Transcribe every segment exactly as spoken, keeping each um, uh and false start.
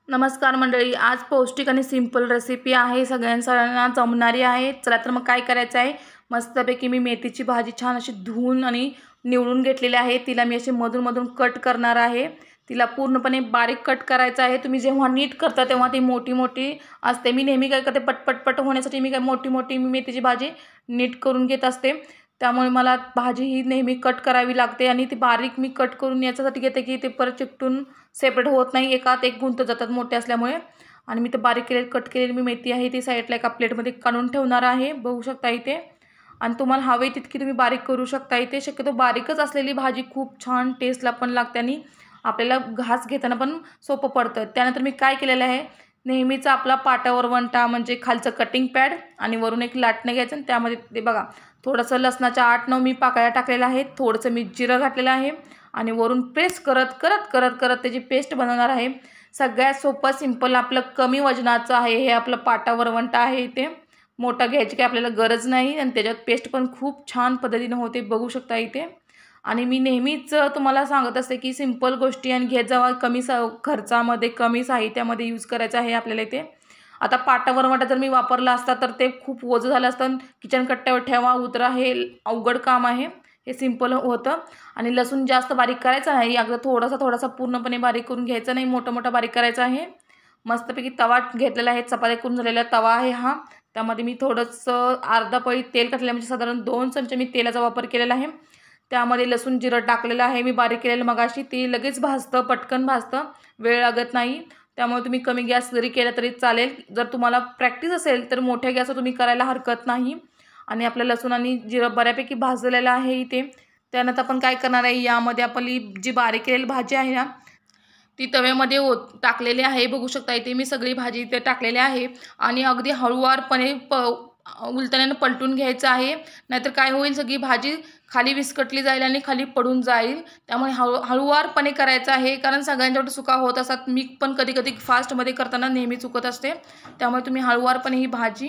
नमस्कार मंडळी, आज पौष्टिक आणि सिंपल रेसिपी आहे, सगळ्यांना जमणारी आहे। चला तर मग काय करायचं आहे, मस्तपैकी मी मेथीची भाजी छान अशी धुवून आणि निवडून घेतलेली आहे। तिला मी असे मधून मधून कट करणार आहे। तिला पूर्णपणे बारीक कट करायचं आहे। तुम्ही जेव्हा नीट करता तेव्हा ती मोठी मोठी असते। मी नेहमी काय करते, पटपट होण्यासाठी मी काय मोठी मोठी मी मेथीची भाजी नीट करून घेत असते। त्यामुळे मला भाजी ही नेहमी कट करावी लागते आणि ती बारीक मी कट करून याच्यासाठी घेते की ते परत चिकटून सेपरेट होत नाही, एकात एक गुंत जातात मोठे असल्यामुळे। आणि मी ते बारीक केलेली कट केलेली मी मेथी आहे ती साईडला एका प्लेटमध्ये काढून ठेवणार आहे, बघू शकता इथे। आणि तुम्हाला हवे तितकी तुम्ही बारीक करू शकता इथे। शक्यतो बारीकच असलेली भाजी खूप छान टेस्टला पण लागते आणि आपल्याला घास घेताना पण सोपं पडतं। त्यानंतर मी काय केलेलं आहे, नेहमीचा आपला पाटा वरवंटा म्हणजे खालचं कटिंग पॅड आणि वरून एक लाटणं घ्यायचं आणि त्यामध्ये ते बघा थोडंसं लसणाच्या आठ नऊ मी पाकळ्या टाकलेल्या आहेत, थोडंसं मी जिरं घातलेलं आहे आणि वरून प्रेस करत करत करत करत त्याची पेस्ट बनवणार आहे। सगळ्यात सोपं सिंपल आपलं कमी वजनाचं आहे हे आपलं पाटा वरवंटा आहे। इथे मोठा घ्यायची काही आपल्याला गरज नाही आणि त्याच्यात पेस्ट पण खूप छान पद्धतीने होते, बघू शकता इथे। आणि मी नेहमीच तुम्हाला सांगत असते की सिंपल गोष्टी आणि घेत जावा, कमी खर्चामध्ये कमी साहित्यामध्ये यूज करायचं आहे आपल्याला इथे। आता पाटा वरवंटा जर मी वापरला असता तर ते खूप ओझं झालं असतं, किचन कट्ट्यावर ठेवा उतरा हे अवघड काम आहे। हे सिंपल होतं। आणि लसूण जास्त बारीक करायचा नाही, अगदी थोडासा थोडासा पूर्णपणे बारीक करून घ्यायचा नाही, मोठा मोठा बारीक करायचा आहे। मस्तपैकी तवा घेतलेला आहे, चपाती करून झालेला तवा आहे हा। त्यामध्ये मी थोडंसं अर्धा पळी तेल घातलेलं, म्हणजे साधारण दोन चमचे मी तेलाचा वापर केलेला आहे। त्यामध्ये लसूण जिरं टाकलेलं आहे मी बारीक केलेलं मगाशी, ते लगेच भाजतं, पटकन भाजतं, वेळ लागत नाही। त्यामुळे तुम्ही कमी गॅस जरी केला तरी चालेल। जर तुम्हाला प्रॅक्टिस असेल तर मोठ्या गॅसवर तुम्ही करायला हरकत नाही। आणि आपलं लसूण आणि जिरं बऱ्यापैकी भाजलेलं आहे इथे। त्यानंतर आपण काय करणार आहे, यामध्ये आपली जी बारीक केलेली भाजी आहे ना ती तव्यामध्ये टाकलेली आहे, बघू शकता इथे मी सगळी भाजी इथे टाकलेली आहे। आणि अगदी हळूवारपणे प उलटण्यानं पलटून घ्यायचं आहे, नाहीतर काय होईल सगळी भाजी खाली विस्कटली जाईल आणि खाली पडून जाईल। त्यामुळे हळू हळूवारपणे करायचं आहे, कारण सगळ्यांच्याकडे चुका होत असतात। मी पण कधी कधी फास्टमध्ये करताना नेहमी चुकत असते। त्यामुळे तुम्ही हळूवारपणे ही भाजी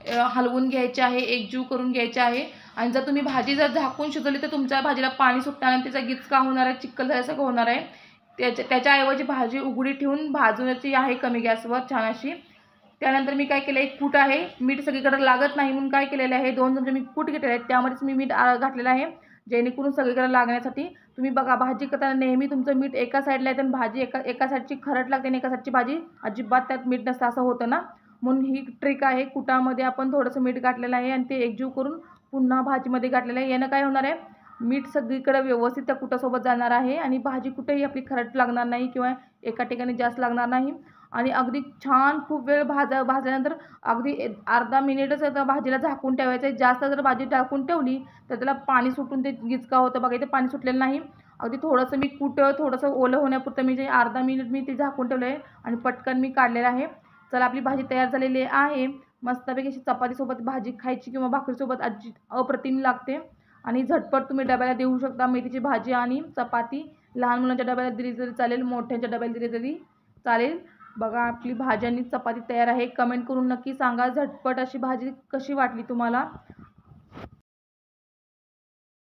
हलवून घ्यायची आहे, एकजीव करून घ्यायची आहे। आणि जर तुम्ही भाजी जर झाकून शिजवली तर तुमच्या भाजीला पाणी सुटताना त्याचा गिचका होणार आहे, चिखल झाल्यासारखं होणार आहे। त्याच्या त्याच्याऐवजी भाजी उघडी ठेवून भाजूची आहे कमी गॅसवर छान अशी। त्यानंतर मी काय केलं, एक कूट आहे, मीठ सगळीकडे लागत नाही म्हणून काय केलेलं आहे, दोन चमचे मी कूट घेतलेले आहेत, त्यामध्येच मी मीठ घातलेलं आहे जेणेकरून सगळीकडे लागण्यासाठी। तुम्ही बघा भाजी करताना नेहमी तुमचं मीठ एका साईडला आहे तर भाजी एका एका साईडची खरट लागते आणि एका साईडची भाजी अजिबात त्यात मीठ नसतं, असं होतं ना, म्हणून ही ट्रिक आहे। कुटामध्ये आपण थोडंसं मीठ घातलेलं आहे आणि ते एकजीव करून पुन्हा भाजीमध्ये घातलेलं आहे। यानं काय होणार आहे, मीठ सगळीकडे व्यवस्थित त्या कुटासोबत जाणार आहे आणि भाजी कुठेही आपली खरट लागणार नाही किंवा एका ठिकाणी जास्त लागणार नाही। आणि अगदी छान खूप वेळ भाजा भाजल्यानंतर अगदी अर्धा मिनिटच त्या भाजीला झाकून ठेवायचं आहे। जास्त जर भाजी टाकून ठेवली तर त्याला पाणी सुटून ते गिचका होतं, बघा इथे पाणी सुटलेलं नाही। अगदी थोडंसं मी कुट थोडंसं ओलं होण्यापुरतं मी जे अर्धा मिनिट मी ते झाकून ठेवलं आहे आणि पटकन मी काढलेलं आहे। चला आपली भाजी तयार झालेली आहे। मस्तपैकी अशी चपातीसोबत भाजी खायची किंवा भाकरीसोबत अजी अप्रतिम लागते आणि झटपट तुम्ही डब्याला देऊ शकता। मेथीची भाजी आणि चपाती लहान मुलांच्या डब्याला दिली तरी चालेल, मोठ्यांच्या डब्याला दिली तरी चालेल। बघा आपली भाजी आणि चपाती तयार आहे। कमेंट करून नक्की सांगा झटपट अशी भाजी कशी वाटली तुम्हाला।